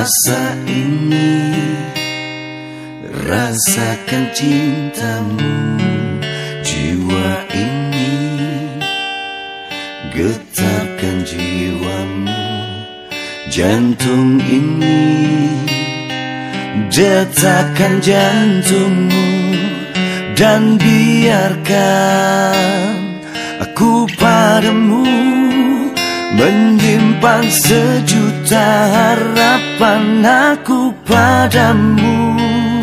Masa ini rasakan cintamu, jiwa ini getarkan jiwamu, jantung ini detakkan jantungmu, dan biarkan aku padamu menyimpan sejuta harapan aku padamu.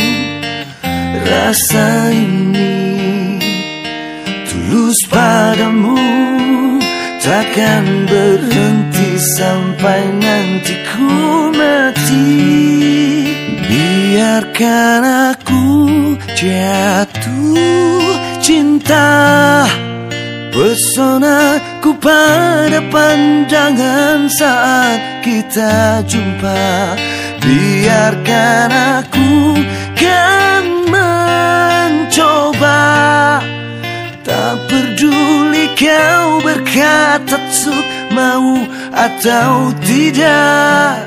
Rasa ini tulus padamu, takkan berhenti sampai nanti ku mati. Biarkan aku jatuh cinta, pesonaku pada pandangan saat kita jumpa. Biarkan aku kan mencoba, tak peduli kau berkata tuk mau atau tidak.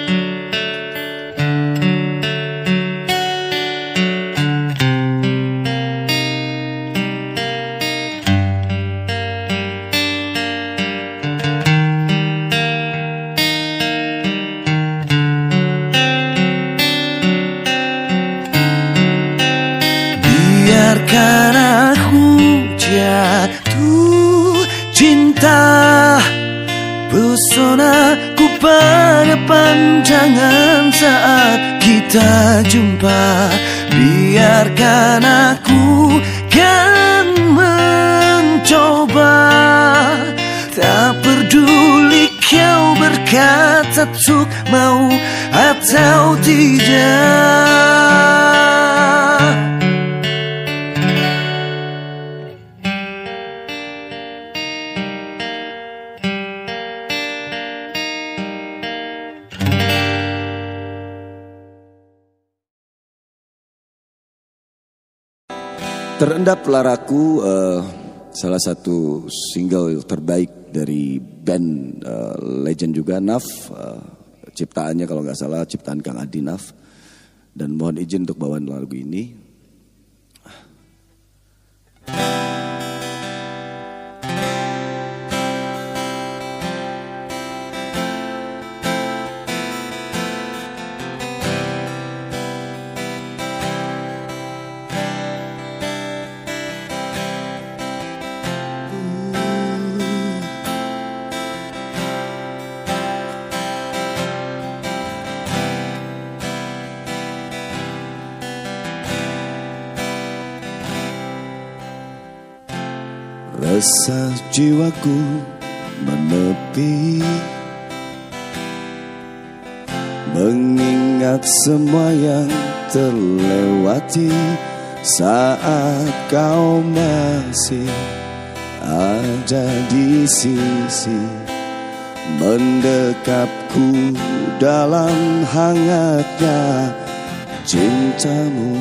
Biarkan aku jatuh cinta, pesonaku pada pandangan saat kita jumpa. Biarkan aku kan mencoba, tak peduli kau berkata tuk mau atau tidak. Terendap Laraku, salah satu single terbaik dari band legend juga Naf, ciptaannya kalau nggak salah ciptaan Kang Adi Naf. Dan mohon izin untuk bawaan lagu ini. Rasa jiwaku menepi, mengingat semua yang terlewati saat kau masih ada di sisi, mendekapku dalam hangatnya cintamu.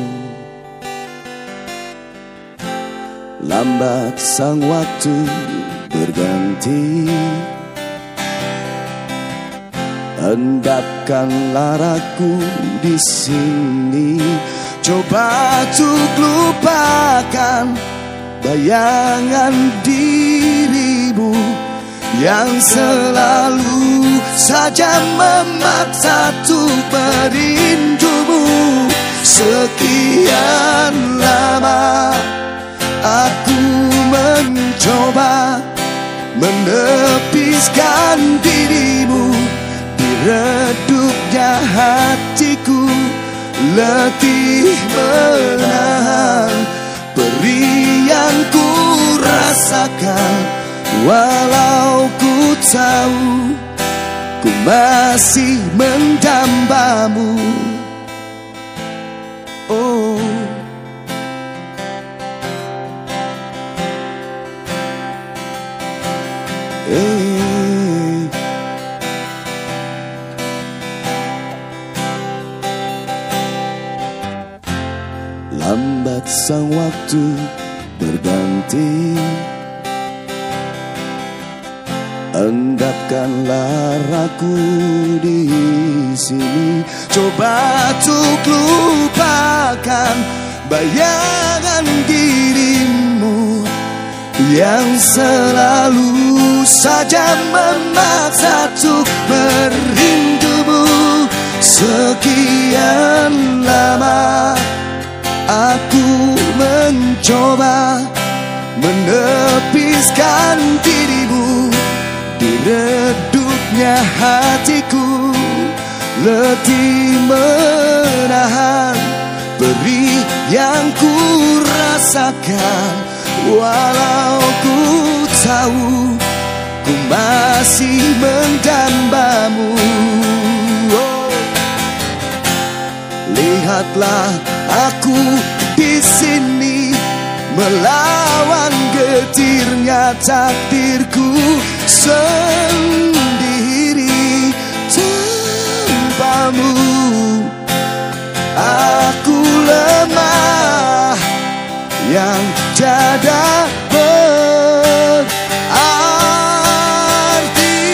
Lambat sang waktu berganti, endapkan laraku di sini. Coba untuk lupakan bayangan dirimu yang selalu saja memaksa untuk merindumu. Sekian lama aku mencoba menepiskan dirimu di redupnya hatiku, letih menahan perih yang ku rasakan. Walau ku tahu ku masih mendambamu. Oh, lambat sang waktu berganti, Endapkanlah ragu di sini. Coba untuk lupakan bayangan dirimu yang selalu saja memaksa untuk merindumu. Sekian lama aku mencoba menepiskan dirimu. Di redupnya hatiku letih menahan perih yang ku rasakan. Walau ku tahu ku masih mendambamu. Lihatlah aku di sini melawan getirnya takdirku sendiri. Tanpamu aku lemah yang tiada berarti.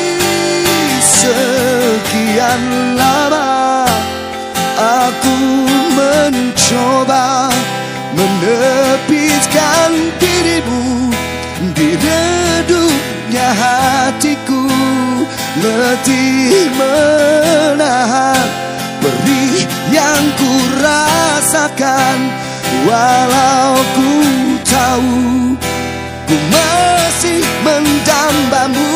Sekian lama aku mencoba menepiskan dirimu. Di redupnya hatiku letih menahan perih yang ku rasakan. Walau ku tahu ku masih mendambamu.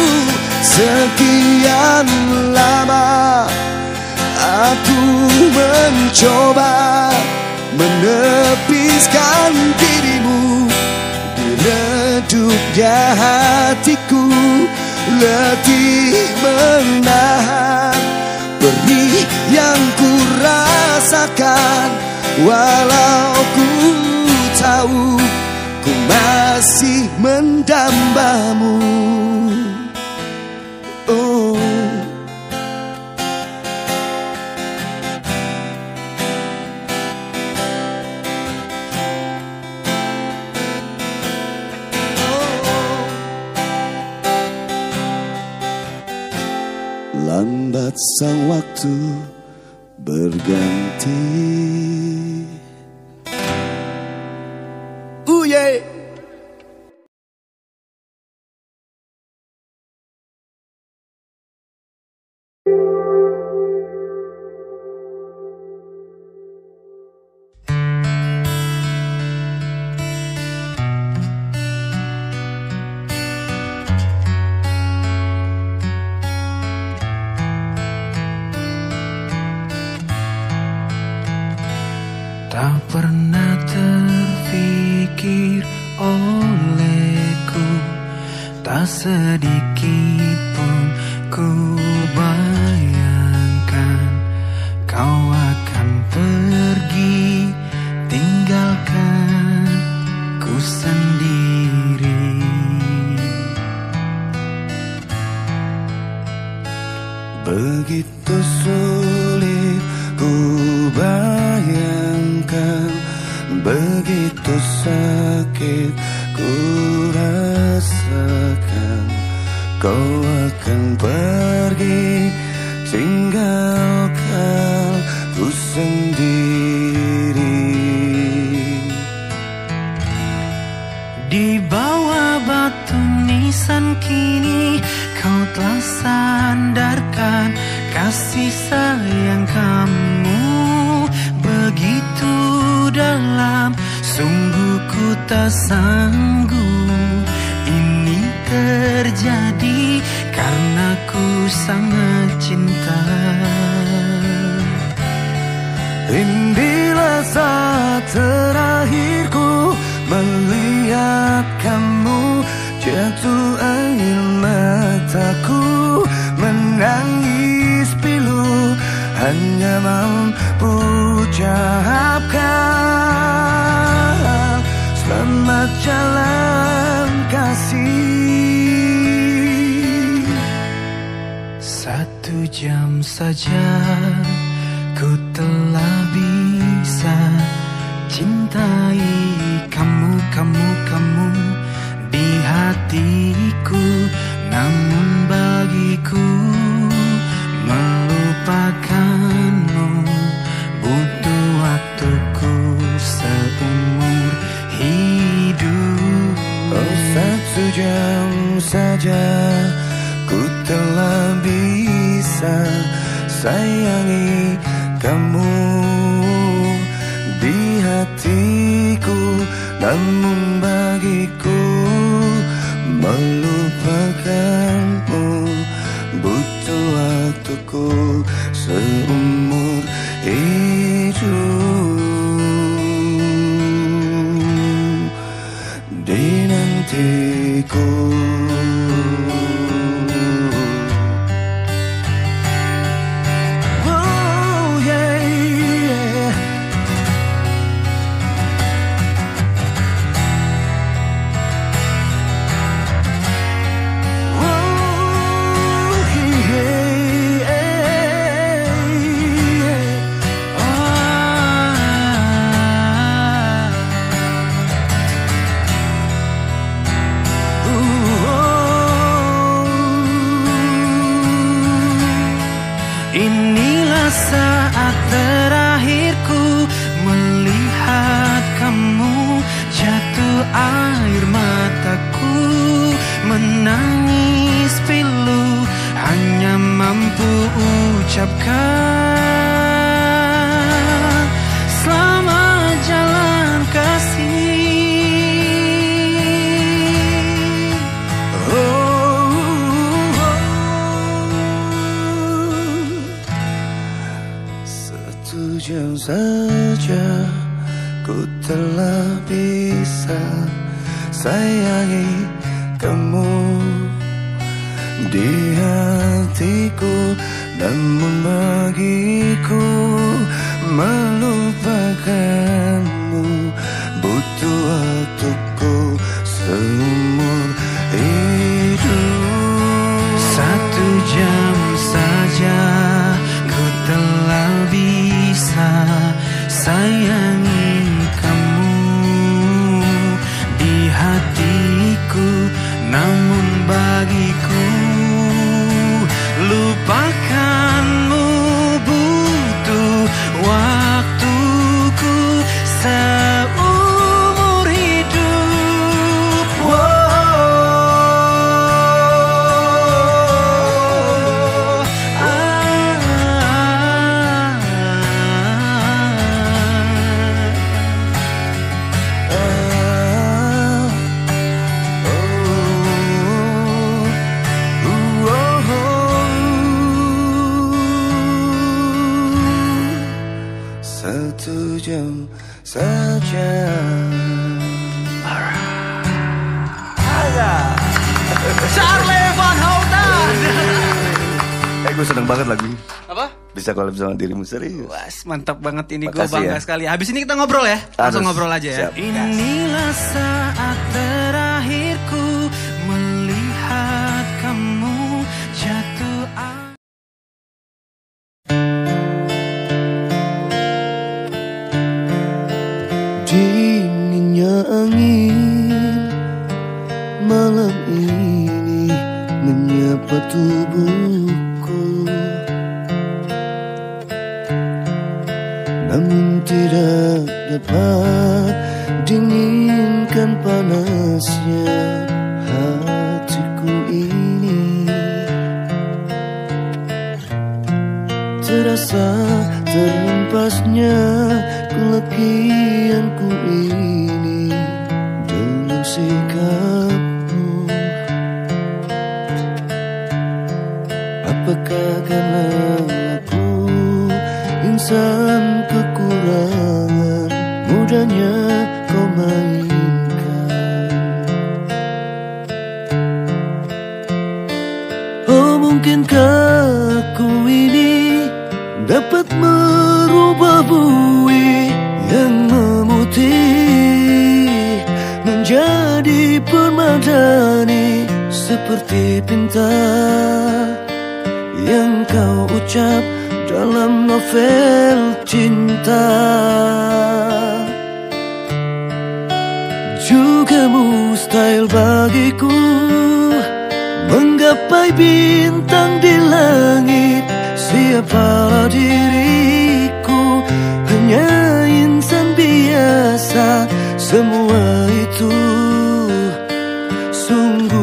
Sekian lama aku mencoba menepiskan dirimu. Di redupnya hatiku letih menahan perih yang ku rasakan. Walau ku tahu ku masih mendambamu. Oh. Lambat sang waktu berganti. Yeah. Tak pernah terfikir olehku, tak sedikit pun ku bayangkan kau akan pergi tinggalkan ku sendiri. Begitu sulit ku bayangkan, begitu sakit ku rasakan, kau akan pergi tinggalkan ku sendiri. Di bawah batu nisan kini kau telah sandarkan kasih sayang kamu begitu dalam. Sungguh ku tak sanggup ini terjadi karena ku sangat cinta. Inilah saat terakhirku melihat kamu, jatuh air mataku menangis pilu, hanya mampu ucapkan selamat jalan kasih. 1 jam saja ku telah bisa cintai kamu di hatiku. Namun jam saja ku telah bisa sayangi kamu di hatiku, namun bagiku melupakanmu butuh waktuku seumur hidup. Dinantiku inilah saat terakhirku melihat kamu, jatuh air mataku menangis pilu, hanya mampu ucapkan selamat jalan kasih. Satu jam saja ku telah bisa sayangi kamu di hatiku, namun bagiku melupakanmu butuh waktuku seumur hidup. 1 jam saja ku telah bisa sayangi kamu di hatiku, namun bagiku lupakanmu butuh waktuku seumur hidup. Satu jam saja. Charlie Van Houten. Gue seneng banget lagu ini. Apa? Bisa collab sama dirimu, serius. Wah, mantap banget ini, gue Makasih bangga ya. sekali. Habis ini kita ngobrol ya, langsung Harus. ngobrol aja ya. Siap. Inilah saat terakhirku melihat kamu jatuh. Dinginnya angin malam ini menyapa tubuhku, namun tidak dapat dinginkan panasnya hatiku ini. Terasa terhempasnya kelakianku ini dengan sikapmu. Apakah karena aku insan kekurangan, mudahnya kau mainkan? Oh, mungkinkah aku ini dapat merubah bui yang memutih menjadi permadani, seperti pinta yang kau ucap dalam novel cinta. Juga mustahil bagiku menggapai bintang di langit. Siapa diriku, hanya insan biasa. Semua itu sungguh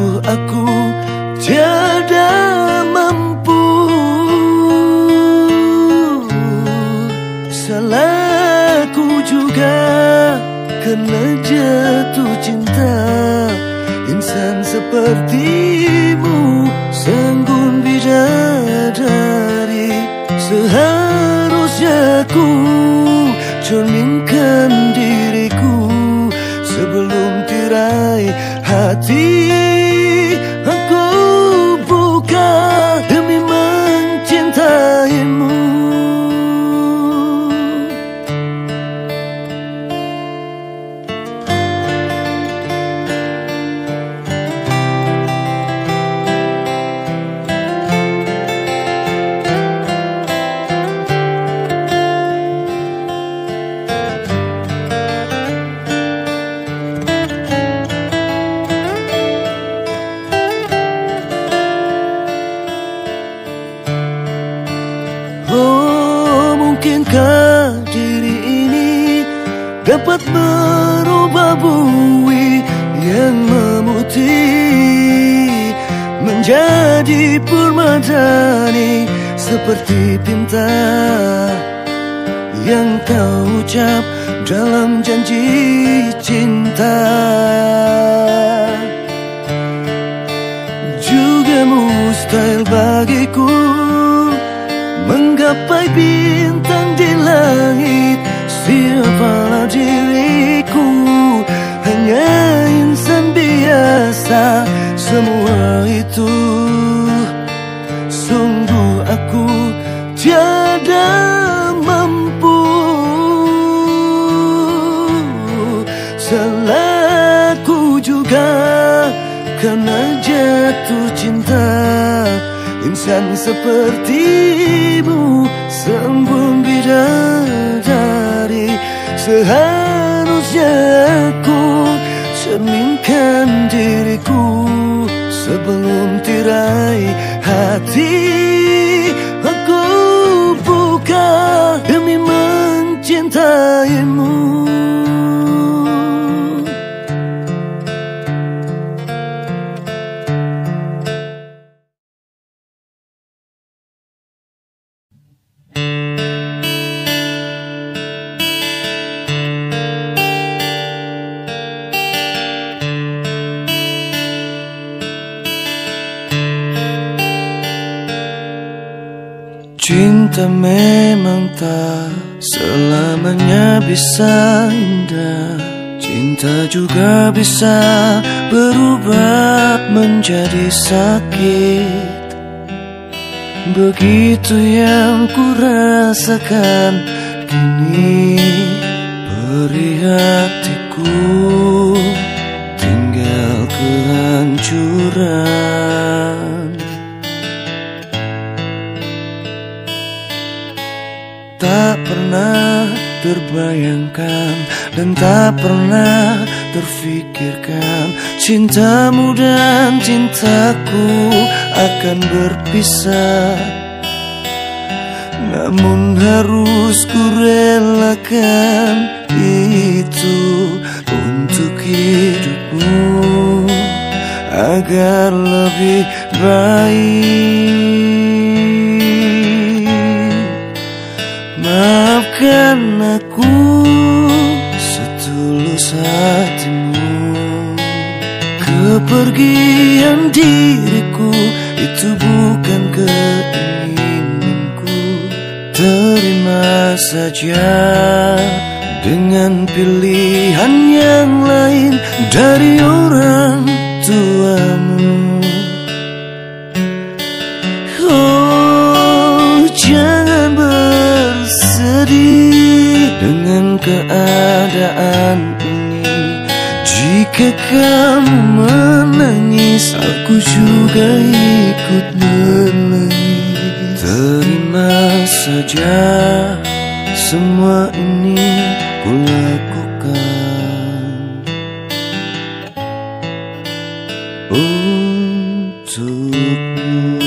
Karena jatuh cinta insan sepertimu, sanggun bidadari. Seharusnya ku cerminkan diriku sebelum tirai hati aku buka demi mencintaimu. Mungkinkah diri ini dapat merubah bui yang memutih menjadi permadani, seperti pinta yang kau ucap dalam janji cinta. Juga mustahil bagiku menggapai bintang di langit. Siapalah diriku, hanya insan biasa. Semua itu sungguh aku tiada mampu. Salahku juga karena jatuh cinta insan sepertimu, sembun bidadari. Seharusnya aku cerminkan diriku sebelum tirai hati aku buka demi mencintaimu. Cinta memang tak selamanya bisa indah. Cinta juga bisa berubah menjadi sakit. Begitu yang ku rasakan kini, perih hatiku tinggal kehancuran. Tak pernah terbayangkan dan tak pernah terfikirkan cintamu dan cintaku akan berpisah. Namun harus ku relakan itu untuk hidupmu agar lebih baik. Maafkan aku setulus hatimu. Kepergian diriku itu bukan keinginanku. Terima saja dengan pilihan yang lain dari orang tuamu. Oh, jangan bersedih dengan keadaan ini. Jika kamu menangis, aku juga ikut menangis. Terima saja semua ini ku lakukan untukmu.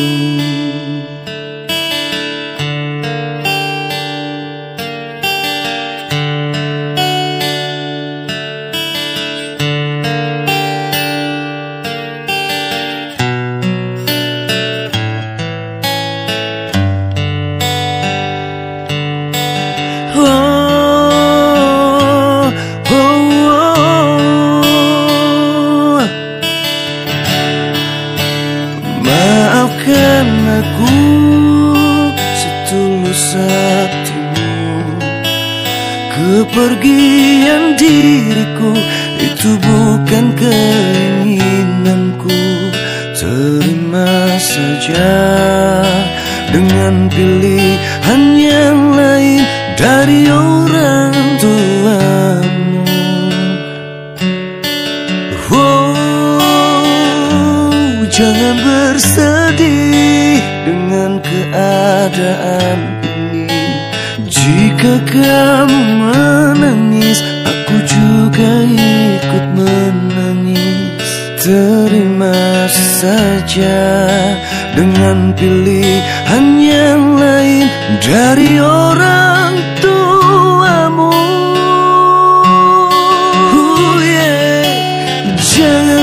diriku, itu bukan keinginanku. Terima saja dengan pilihan yang lain dari orang tuamu. Oh, jangan bersedih dengan keadaan ini. Jika kamu menangis, aku juga ikut menangis. Terima saja dengan pilihan yang lain dari orang tuamu. Jangan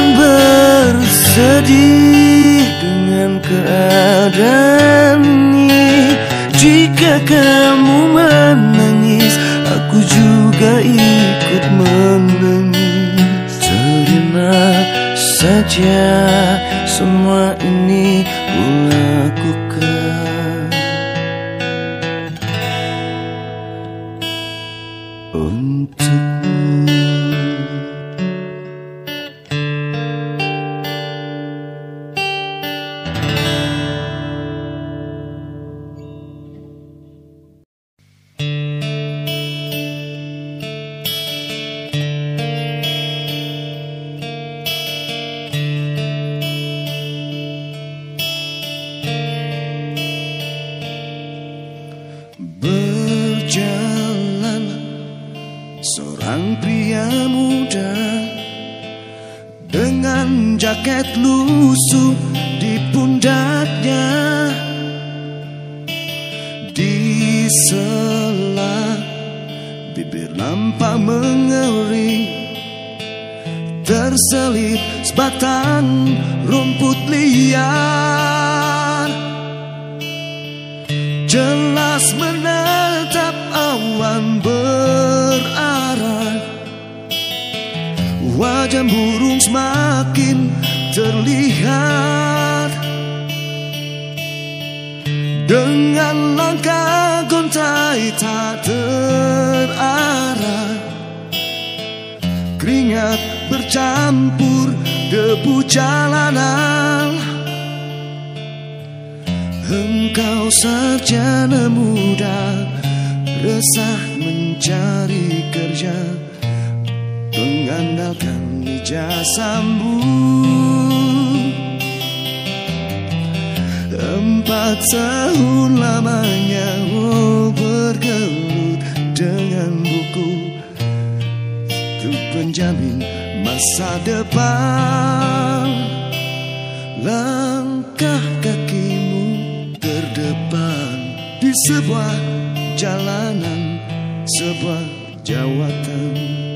bersedih dengan keadaan ini. Jika kamu menangis, aku juga ikut menangis. Terima saja semua ini kulakukan untukmu. Berjalan seorang pria muda dengan jaket lusuh di pundaknya. Di sela bibir nampak mengering, terselip sebatang rumput liar. Jelas menatap awan berarah, wajah burung semakin terlihat. Dengan langkah gontai tak terarah, keringat bercampur debu jalanan. Engkau sarjana muda, resah mencari kerja, mengandalkan ijazahmu. 4 tahun lamanya bergelut dengan buku untuk menjamin masa depan. Langkah kakimu terdepan di sebuah jalanan, sebuah jawatan.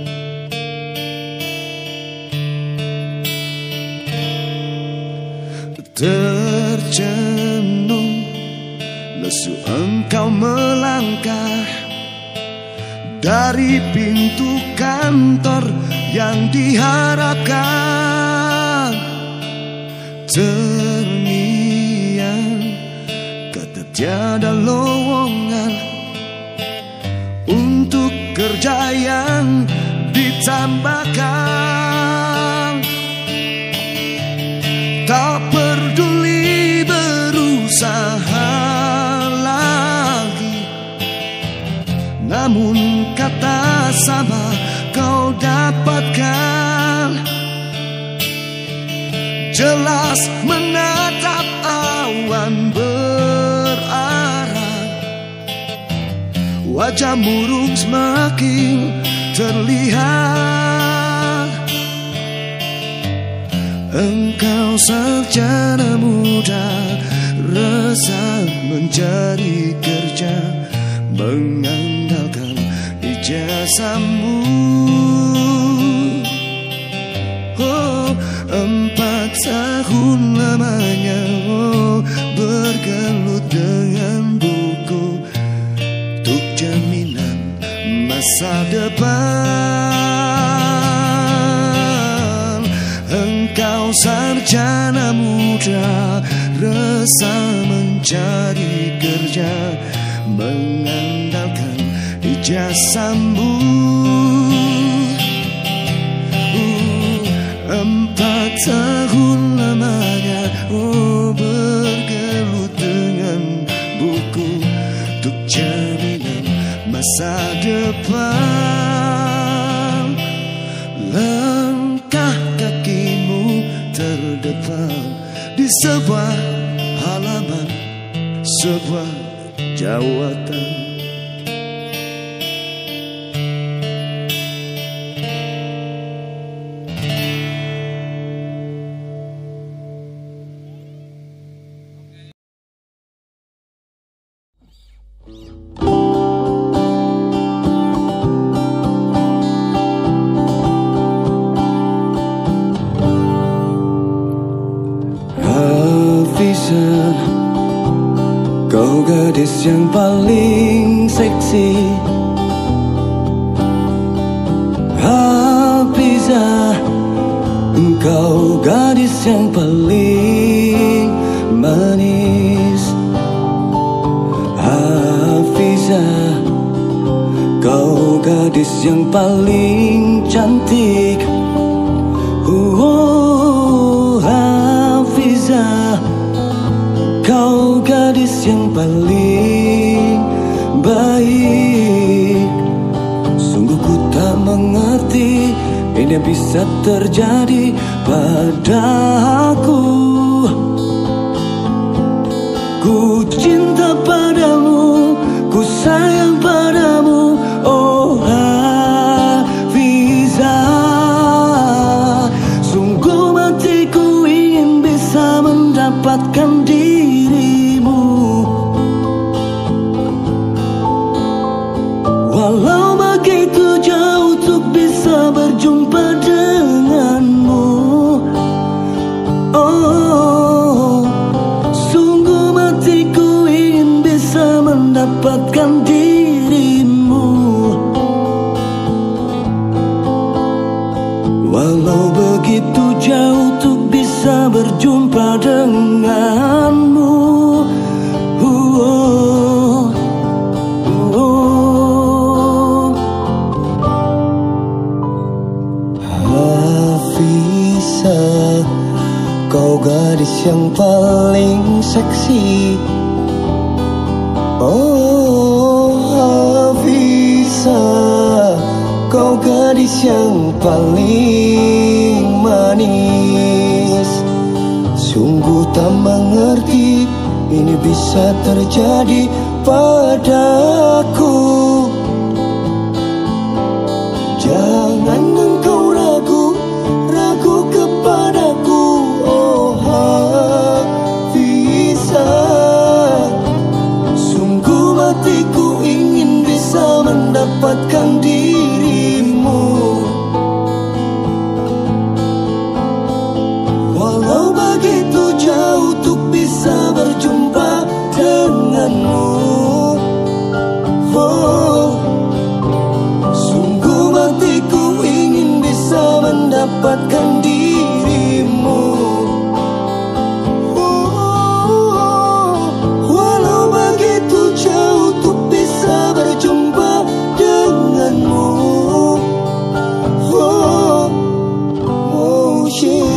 Tercenung lesu engkau melangkah dari pintu kantor yang diharapkan. Terngiang kata tiada lowongan untuk kerja yang ditambahkan. Tak peduli berusaha lagi, namun kata sama kau dapatkan. Jelas menatap awan berarah, wajah murung semakin terlihat. Engkau sarjana muda, resah mencari kerja, mengandalkan ijazahmu. Oh, 4 tahun lamanya bergelut dengan buku untuk jaminan masa depan. Engkau sarjana muda, resah mencari kerja, mengandalkan ijazahmu. tak tahu lamanya, oh bergelut dengan buku untuk jaminan masa depan. Langkah kakimu terdepan di sebuah halaman, sebuah jawatan. Kau gadis yang paling seksi, Hafizah, engkau gadis yang paling manis. Hafizah, kau gadis yang paling cantik. Hafizah, kau gadis yang paling baik. Sungguh ku tak mengerti ini bisa terjadi padaku. Ku cinta padamu, ku sayang padamu, oh Hafizah. Sungguh matiku ingin bisa mendapatkan dirimu. Walau begitu jauh untuk bisa berjumpa denganmu. Oh, sungguh matiku ingin bisa mendapatkan dirimu. Walau begitu jauh untuk bisa berjumpa denganmu. Hafizah, kau gadis yang paling seksi. Oh Hafizah, kau gadis yang paling manis. Sungguh tak mengerti ini bisa terjadi padaku. Jangan engkau ragu kepadaku, oh Hafizah. Sungguh matiku ingin bisa mendapatkan dirimu. Walau begitu jauh untuk bisa berjumpa denganmu. Oh, sungguh matiku ingin bisa mendapatkan dirimu. Oh, walau begitu jauh untuk bisa berjumpa denganmu. Oh, oh yeah.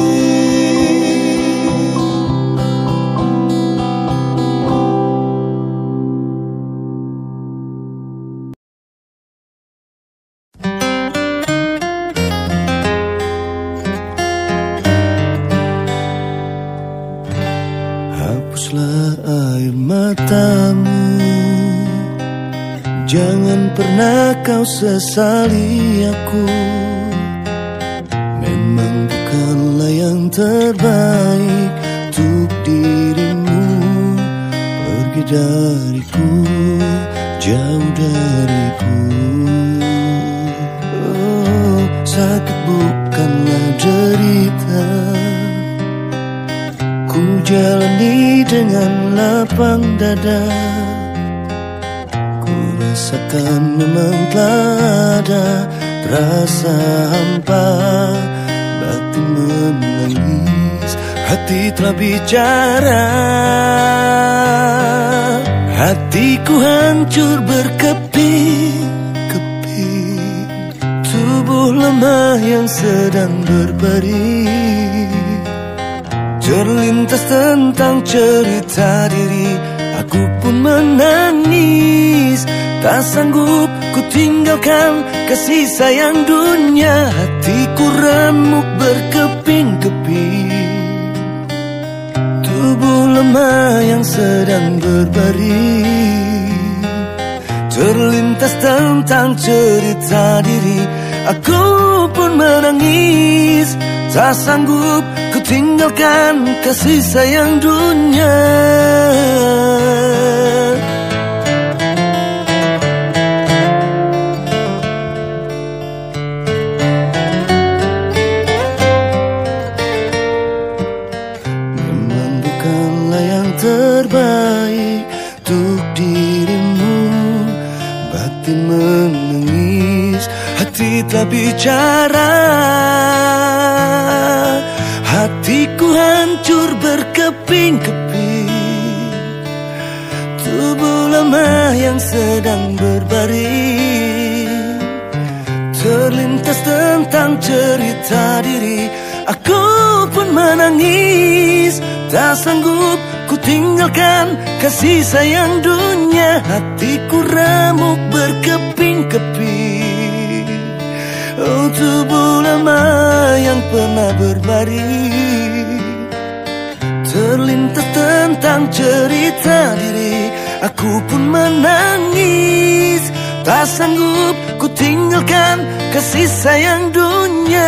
Hapuslah air matamu, jangan pernah kau sesali aku. Memang bukanlah yang terbaik untuk dirimu. Pergi dariku, jauh dariku. Oh, sakit bukanlah derita, ku jalani dengan lapang dada. Ku rasakan memang telah ada rasa hampa. Batin menangis, hati telah bicara. Hatiku hancur berkeping-keping, tubuh lemah yang sedang berbaring, terlintas tentang cerita diri. Aku pun menangis, tak sanggup ku tinggalkan kasih sayang dunia. Hatiku remuk berkeping-keping, tubuh lemah yang sedang berbaring, terlintas tentang cerita diri. Aku pun menangis, tak sanggup ku tinggalkan kasih sayang dunia. Memang bukanlah yang terbaik untuk dirimu. Batin menangis, hati tak bicara. Hatiku hancur berkeping-keping, tubuh lemah yang sedang berbaring, terlintas tentang cerita diri. Aku pun menangis, tak sanggup ku tinggalkan kasih sayang dunia. Hatiku remuk berkeping-keping, oh tubuh lemah yang pernah berbaring, terlintas tentang cerita diri. Aku pun menangis, tak sanggup ku tinggalkan kasih sayang dunia.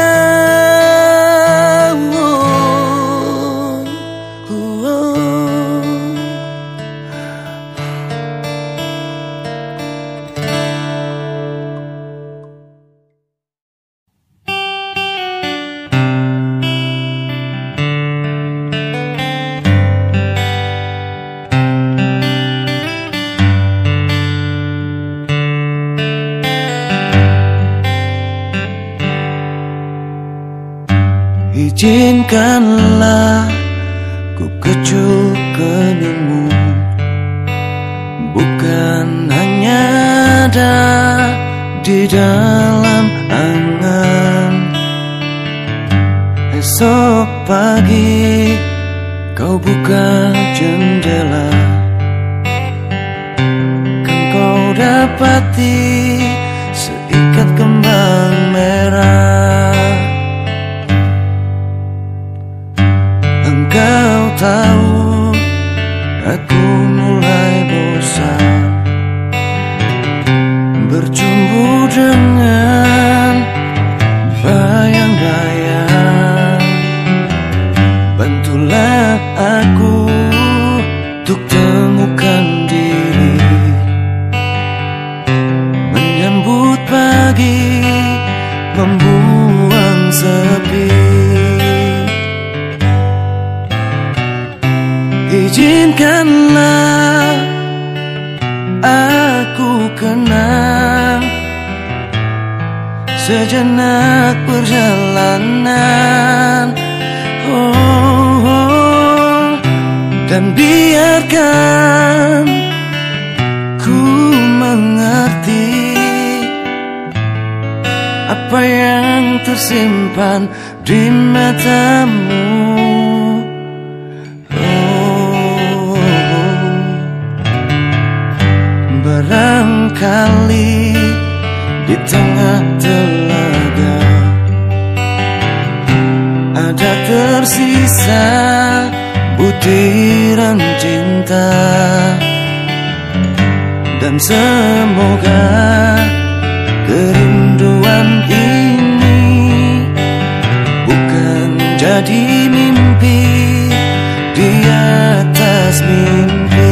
Izinkanlah ku kecup keningmu, bukan hanya ada di dalam angan. Esok pagi kau buka jendela, kan kau dapati seikat kembang merah. Engkau tahu aku mulai bosan bercumbu dengan bayang-bayang. Bantulah aku untuk temukan diri, menyambut pagi, membuang sepi. Izinkanlah aku kenang sejenak perjalanan, dan biarkan ku mengerti apa yang tersimpan di matamu. Barangkali di tengah telaga ada tersisa butiran cinta, dan semoga kerinduan ini bukan jadi mimpi di atas mimpi.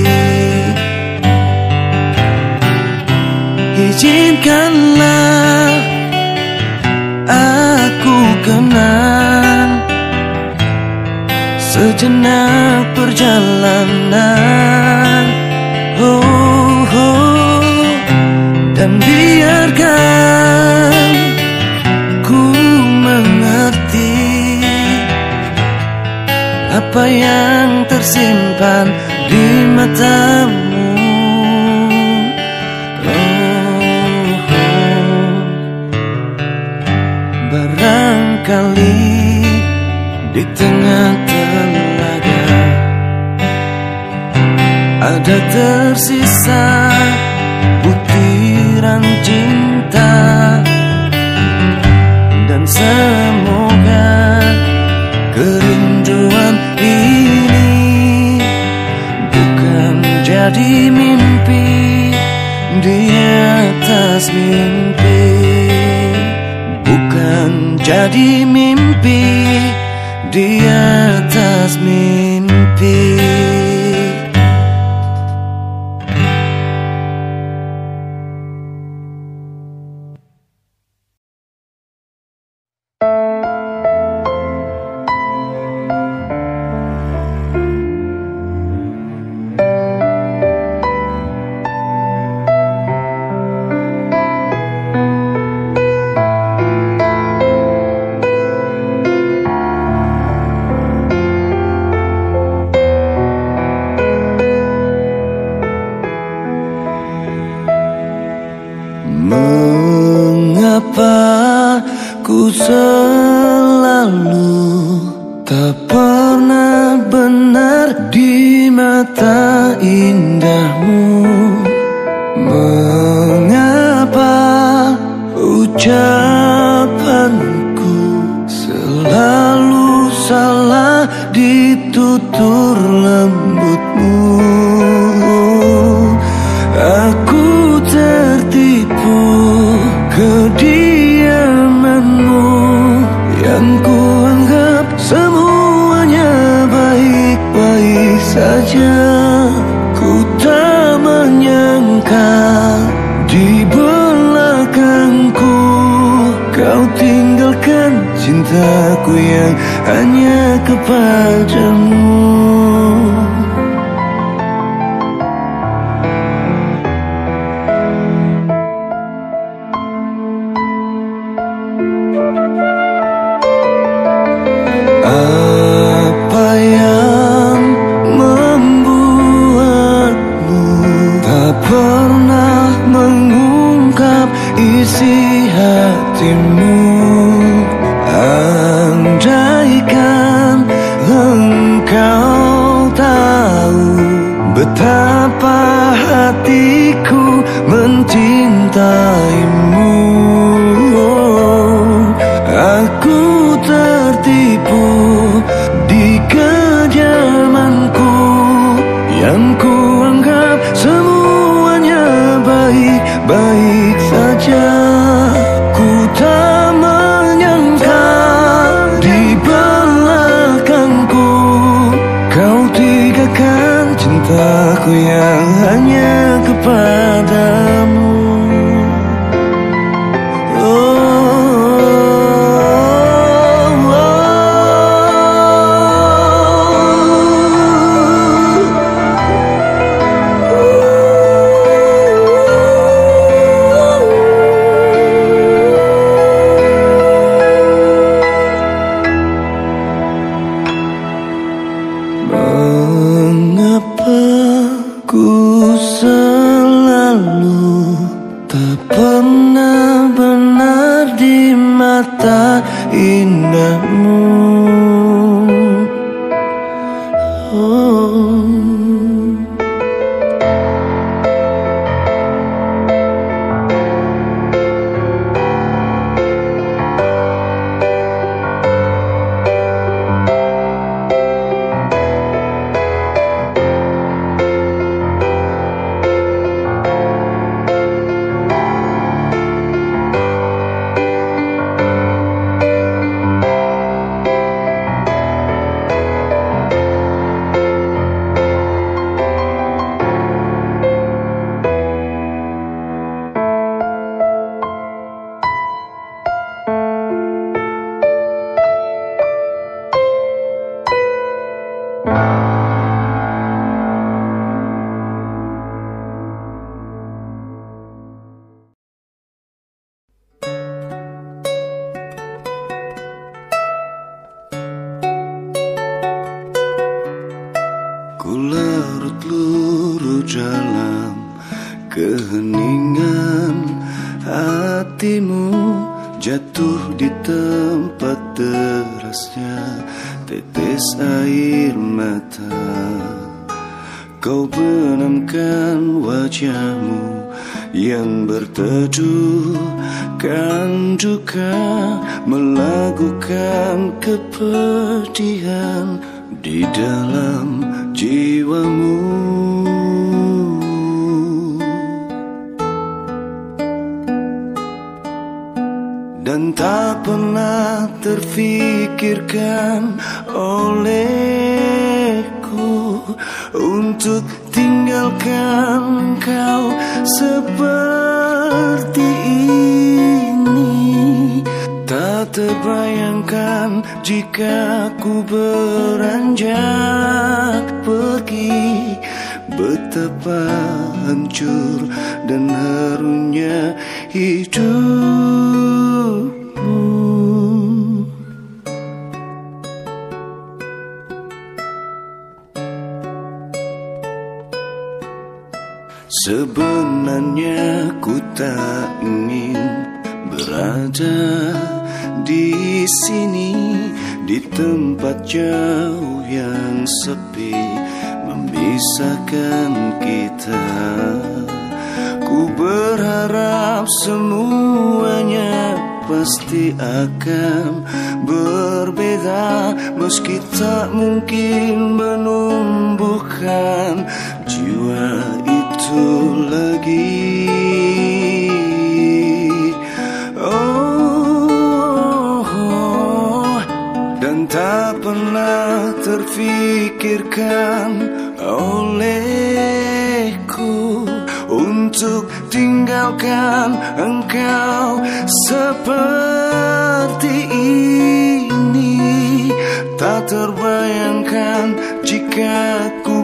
Izinkanlah aku kenang sejenak perjalanan, dan biarkan ku mengerti apa yang tersimpan di matamu. Barangkali di tengah telaga ada tersisa butiran cinta, dan semoga kerinduan ini bukan jadi mimpi di atas mimpi, bukan jadi mimpi di atas mimpi. Mengapa ku selalu tak pernah benar di mata indahmu? Mengapa ucapanku selalu salah di tutur lembutmu? Aku tertipu kediamanmu yang kuanggap semuanya baik-baik saja. Ku tak menyangka di belakangku kau tinggalkan cintaku yang hanya kepadamu. Apa yang membuatmu tak pernah mengungkap isi hatimu? Andaikan engkau tahu betapa hatiku mencintaimu. Aku tertipu di kejamanku yang kuanggap semuanya baik-baik saja. Ku tak menyangka di belakangku kau tinggalkan cintaku yang hanya kepadamu. Mengapa ku selalu tak pernah benar di mata indahmu? Ku larut-lurut dalam keheningan hatimu, jatuh di tempat derasnya tetes air mata. Kau benamkan wajahmu yang berteduhkan duka, melakukan kepedihan di dalam jiwamu. Dan tak pernah terfikirkan olehku untuk tinggalkan kau seperti ini. Tak terbayangkan jika ku beranjak pergi, betapa hancur dan harunya hidupmu. Sebenarnya ku tak ingin berada di sini, di tempat jauh yang sepi memisahkan kita. Ku berharap semuanya pasti akan berbeda, meski tak mungkin menumbuhkan jiwa itu lagi. Dan tak pernah terfikirkan olehku untuk tinggalkan engkau seperti ini. Tak terbayangkan jika ku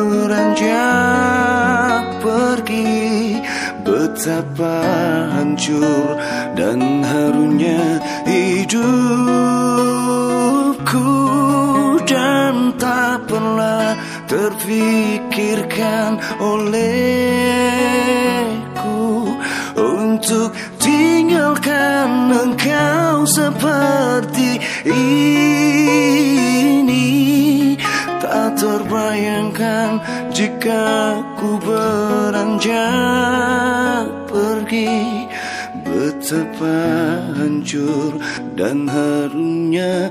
beranjak pergi, betapa hancur dan harunya hidupku. Dan tak pernah terfikirkan olehku untuk tinggalkan engkau seperti ini. Tak terbayangkan jika ku beranjak pergi, betapa hancur dan harunya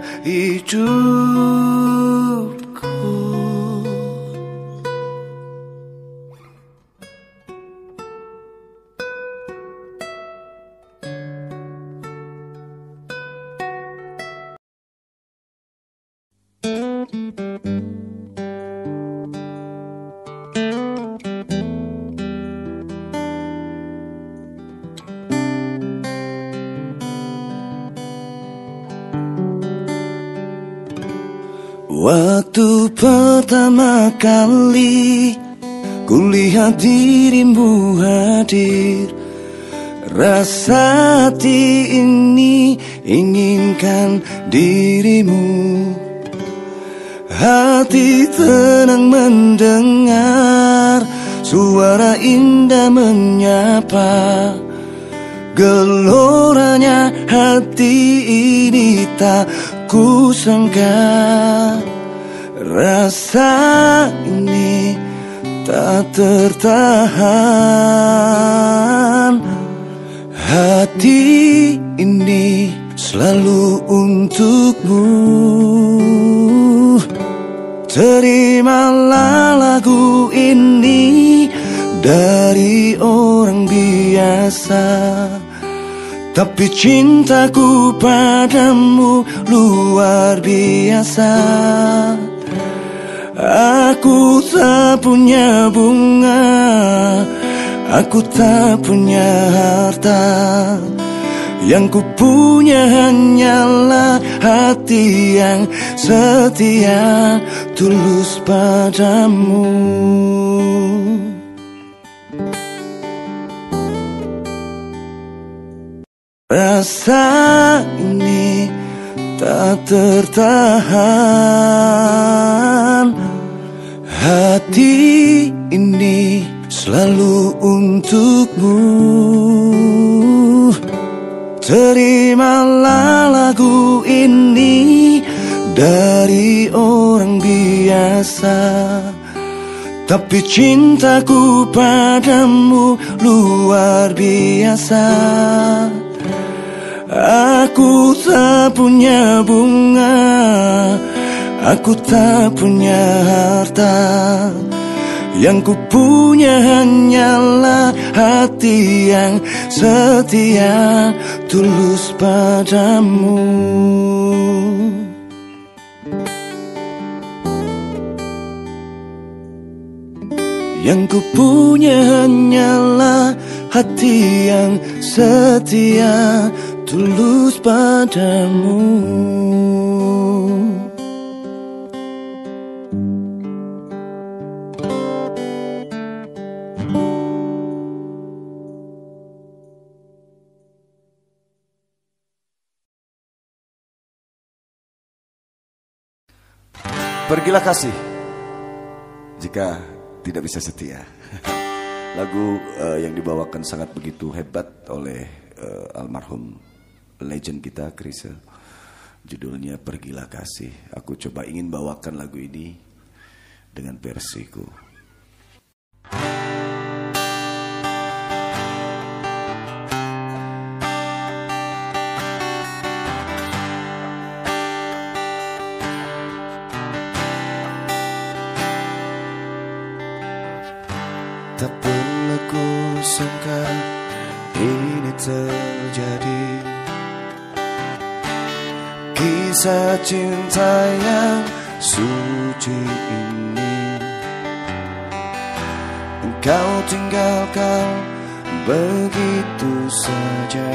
hidupku. Waktu pertama kali kulihat dirimu hadir, rasa hati ini inginkan dirimu. Hati tenang mendengar suara indah menyapa. Geloranya hati ini tak kusangka, rasa ini tak tertahan. Hati ini selalu untukmu. Terimalah lagu ini dari orang biasa, tapi cintaku padamu luar biasa. Aku tak punya bunga, aku tak punya harta, yang ku punya hanyalah hati yang setia, tulus padamu. Rasa ini tak tertahan. Hati ini selalu untukmu. terimalah lagu ini dari orang biasa, tapi cintaku padamu luar biasa. Aku tak punya bunga, aku tak punya harta, yang ku punya hanyalah hati yang setia, tulus padamu. Yang ku punya hanyalah hati yang setia, tulus padamu. Pergilah kasih jika tidak bisa setia. Lagu yang dibawakan sangat begitu hebat oleh almarhum legend kita Chrisye. Judulnya Pergilah Kasih. Aku coba ingin bawakan lagu ini dengan versiku. Tak pernah ku sangka ini terjadi, kisah cinta yang suci ini. Engkau tinggalkan begitu saja,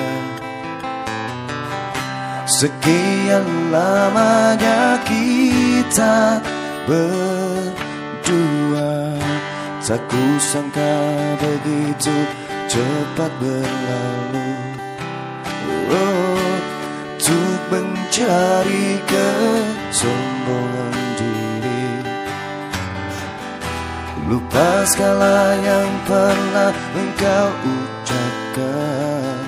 sekian lamanya kita berdua. Tak kusangka begitu cepat berlalu, untuk mencari kesombongan diri. Lupa segala yang pernah engkau ucapkan.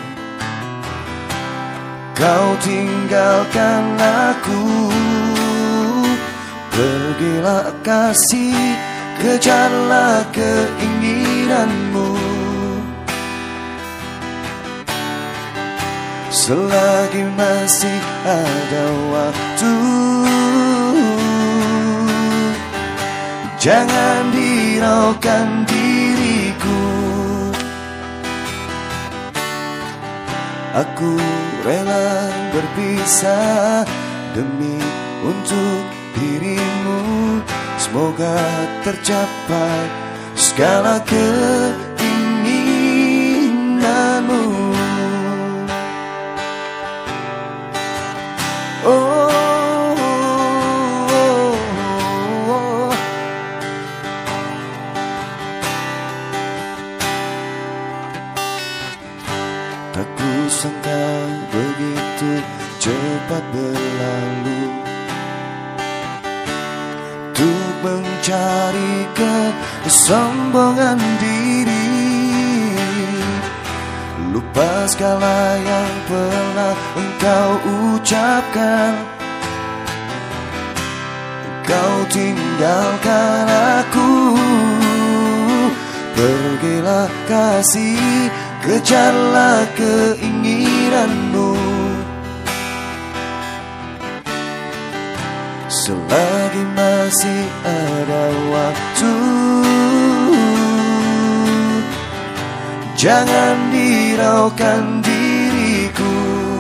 Kau tinggalkan aku, pergilah kasih, kejarlah keinginanmu. Selagi masih ada waktu, jangan hiraukan diriku. Aku rela berpisah demi untuk dirimu. Semoga tercapai segala keinginanmu. Tak kusangka begitu cepat berlalu, untuk mencari kesombongan diri. Lupa segala yang pernah engkau ucapkan. Kau tinggalkan aku, pergilah kasih, kejarlah keinginanmu. Selagi masih ada waktu, jangan hiraukan diriku.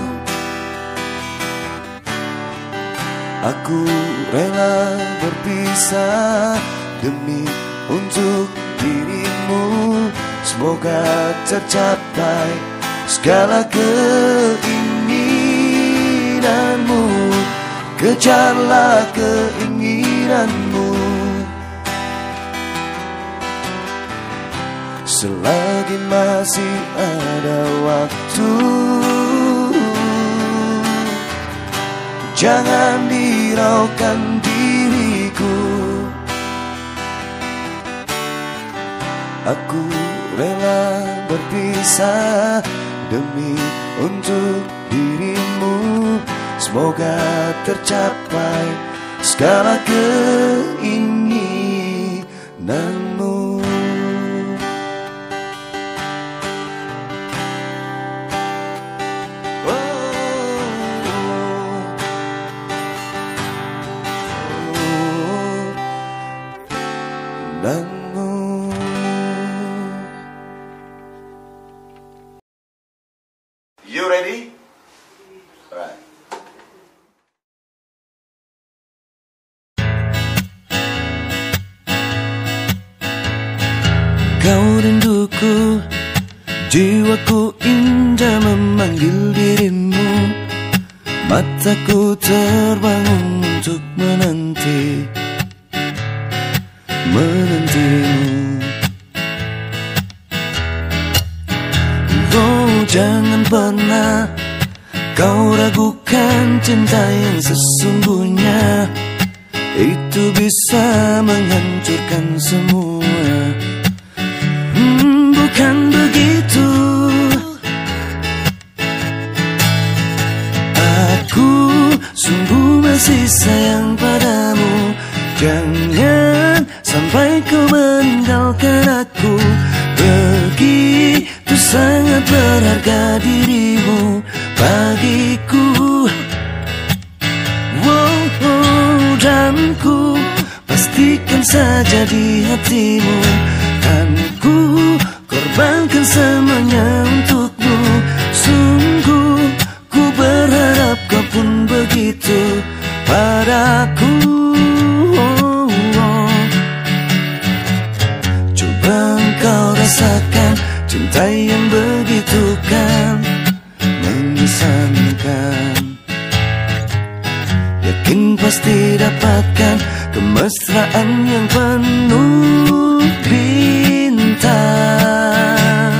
Aku rela berpisah demi untuk dirimu. Semoga tercapai segala keinginanmu. Kejarlah keinginanmu. Selagi masih ada waktu, jangan hiraukan diriku. Aku rela berpisah demi untuk dirimu. Semoga tercapai segala keinginanmu. You ready? Right. Kau rinduku, jiwaku indah memanggil dirimu. Mataku terbangun untuk menantimu. Oh, jangan pernah kau ragukan cinta yang sesungguhnya. Itu bisa menghancurkan semua. Bukan begitu. Aku sungguh masih sayang padamu. Jangan sampai kau meninggalkan aku. Begitu sangat berharga dirimu bagiku. Dan ku pastikan saja di hatimu. Kan ku korbankan semuanya untukmu. Sungguh ku berharap kau pun begitu padaku. Coba engkau rasakan cinta yang begitu kan mengesankan. Yakin pasti dapatkan kemesraan yang penuh bintang.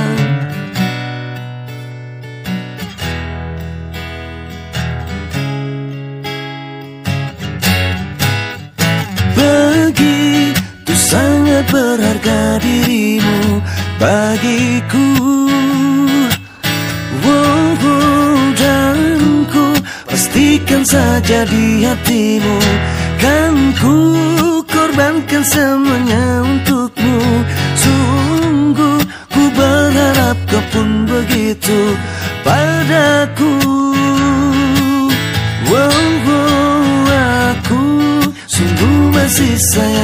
Begitu sangat berharga dirimu bagiku. Dan ku pastikan saja di hatimu. Kan ku korbankan semuanya untukmu. Sungguh ku berharap kau pun begitu padaku. Aku sungguh masih sayang